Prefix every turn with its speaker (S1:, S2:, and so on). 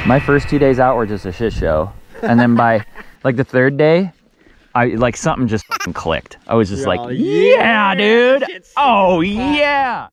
S1: My first 2 days out were just a shit show. And then by like the third day, something just fucking clicked. I was just like, yeah, dude. Oh, yeah.